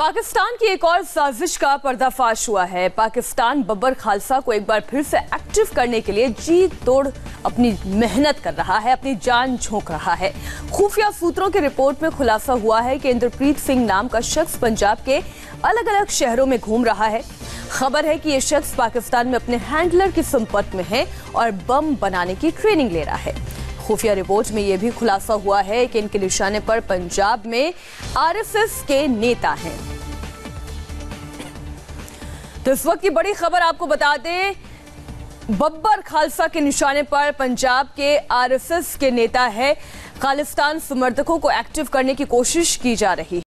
पाकिस्तान की एक और साजिश का पर्दाफाश हुआ है। पाकिस्तान बब्बर खालसा को एक बार फिर से एक्टिव करने के लिए जी तोड़ अपनी मेहनत कर रहा है, अपनी जान झोंक रहा है। खुफिया सूत्रों की रिपोर्ट में खुलासा हुआ है कि इंद्रप्रीत सिंह नाम का शख्स पंजाब के अलग अलग शहरों में घूम रहा है। खबर है कि यह शख्स पाकिस्तान में अपने हैंडलर के संपर्क में है और बम बनाने की ट्रेनिंग ले रहा है। खुफिया रिपोर्ट में यह भी खुलासा हुआ है कि इनके निशाने पर पंजाब में आरएसएस के नेता हैं। तो इस वक्त की बड़ी खबर आपको बता दें, बब्बर खालसा के निशाने पर पंजाब के आरएसएस के नेता है। खालिस्तान समर्थकों को एक्टिव करने की कोशिश की जा रही है।